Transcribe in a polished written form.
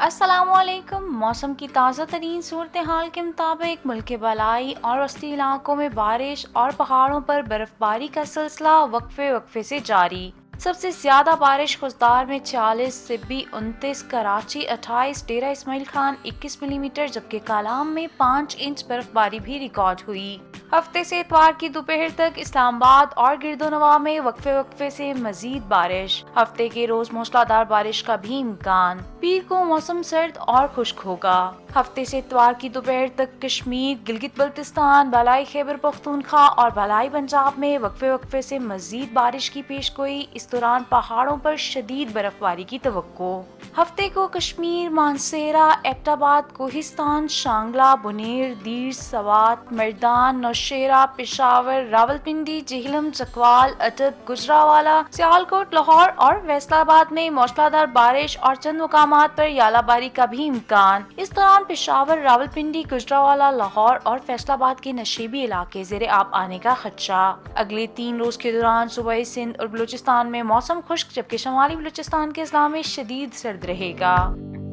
अस्सलामुअलैकुम। मौसम की ताज़ा तरीन सूरत हाल के मुताबिक मुल्क के बलाई और वस्ती इलाकों में बारिश और पहाड़ों पर बर्फबारी का सिलसिला वक्फे वक्फे से जारी। सबसे ज्यादा बारिश खुजदार में 40, सिब्बी 29, कराची 28, डेरा इस्माइल खान 21 मिलीमीटर जबकि कालाम में 5 इंच बर्फबारी भी रिकॉर्ड हुई। हफ्ते से इतवार की दोपहर तक इस्लामाबाद और गिरदोनवा में वक्फे वक्फे से मजीद बारिश। हफ्ते के रोज मूसलाधार बारिश का भी इम्कान। पीर को मौसम सर्द और खुश्क होगा। हफ्ते से इतवार की दोपहर तक कश्मीर, गिलगित बल्तिस्तान, बलाई खैबर पख्तूनख्वा और बलाई पंजाब में वक्फे वक्फे से मजीद बारिश की पेशगोई। इस दौरान पहाड़ों पर शदीद बर्फबारी की तवक्को। हफ्ते को कश्मीर, मानसेरा, एबटाबाद, कोहिस्तान, शांगला, बुनेर, दीर, सवात, मर्दान, नौशेरा, पेशावर, रावलपिंडी, जेहलम, चकवाल, अटक, गुजरावाला, सियालकोट, लाहौर और फैसलाबाद में मूसलाधार बारिश और चंद मुकामात पर यालाबारी का भी इम्कान। इस दौरान पेशावर, रावलपिंडी, गुजरावाला, लाहौर और फैसलाबाद के नशीबी इलाके ज़ेरे आब आने का खदशा। अगले 3 रोज के दौरान सूबाई सिंध और बलूचिस्तान में मौसम खुश्क जबकि शमाली बलूचिस्तान के अजला में शदीद सर्द रहेगा।